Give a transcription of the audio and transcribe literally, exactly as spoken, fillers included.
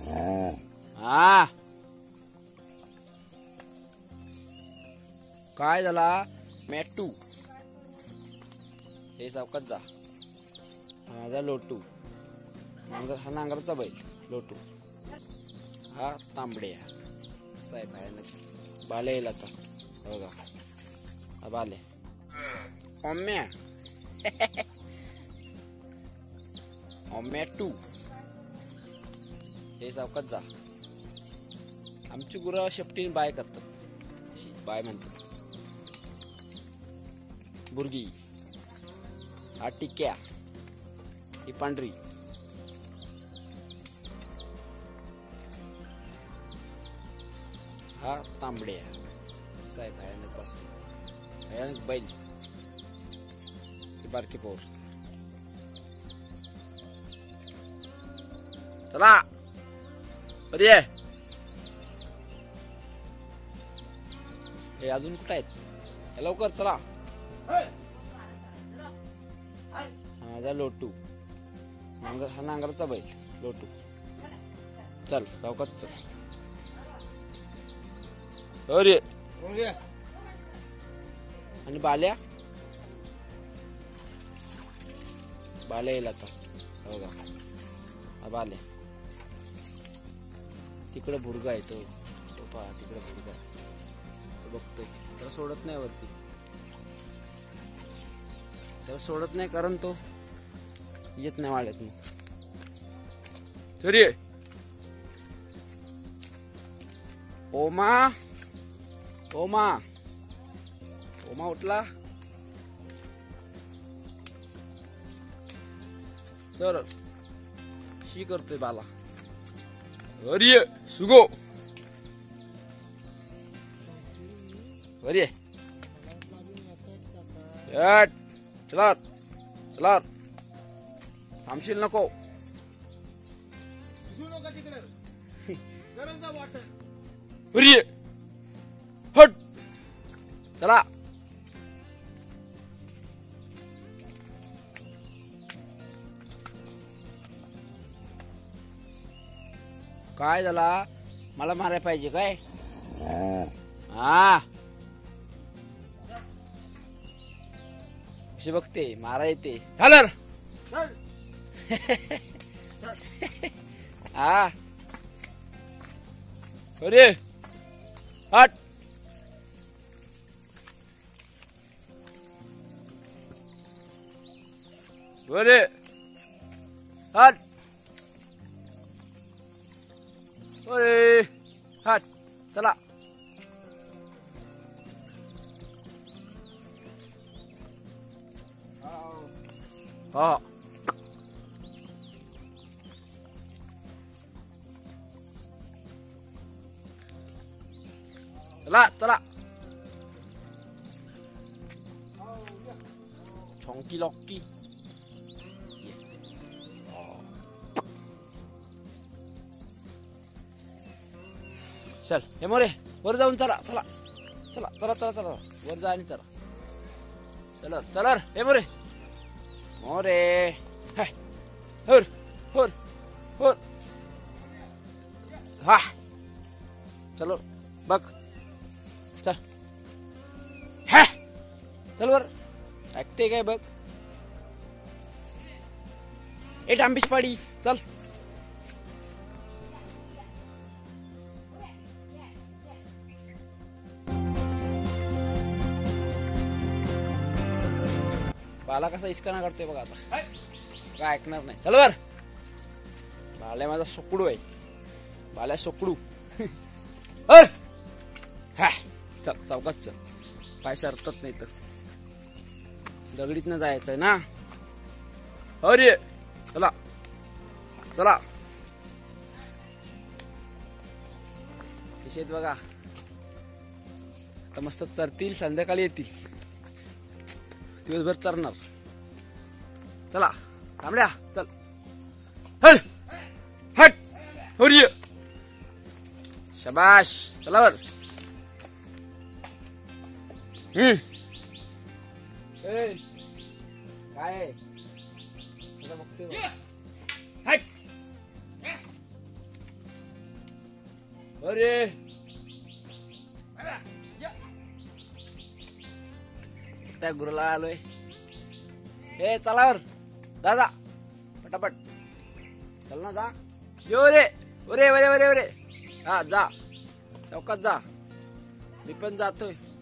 हा काय झाला मॅटू हे सावकाश जा माझा लोटू नांगर हा नांगरचा बैल लोटू हा तांबड्या साहेब भयानक बाले येईल आता बघा हा बाले ओम्या ओम्याटू हे सावकाश जा आमची गुरं शेपटीने बाय करतात बाय म्हणतात बुर्गी हा टिक्या ही पांढरी हा तांबड्या साहेब भयानक पासून भयानक बैल बारकी पोर चला अरे हे अजून कुठे आहेत लवकर चला माझा लोटू नांगर हा नांगरचा बैल लोटू चल सावकाश चल अरे आणि बाल्या बाल्या येईल आता बघा हा बाल्या तिकडे भुरगा आहे तो तो पहा तिकडे भुरगा तो बघतोय त्याला सोडत नाही वरती त्याला सोडत नाही कारण तो येत नाही वाढत मग सरी ओमा ओमा ओमा उठला तर शी करतोय बाला अरे सुगो अरे चला चला थांबशील नको अरे हट चला काय झाला मला मारायला पाहिजे काय हा कशी बघते मारा येते झालं हा अरे हट अरे हट अरे हट चला हा चला चला चॉंकी लॉकी चल हे मोरे वर जाऊन चला चला चला चला चला चला वर जा आणि चला चला चला हे मोरे मोरे हुर हुर हुर हा चलो बघ चल हा चल वर ऐकते काय बघ ए डांबीच पाडी चल बाला कसा इस्काना करतोय बघा आता काय ऐकणार नाही चल वर बाल्या माझा सोकडू आहे बाल्या सोकडू हा चल चौकात चल पाय सरतत नाही तर दगडीत न जायचंय ना अरे चला चला शेत बघा आता मस्त चरतील संध्याकाळी येतील दिवसभर चरणार चला तांबड्या चल हट हट हरिय शाबाश चला वर हम्म ए काय बघते हट अरे त्या गुरुला आलोय. हे चला वर जा जा पटापट चल ना जा. यो रे ओरे ओरे ओरे ओरे हा जा चौकात जा. मी पण जातोय.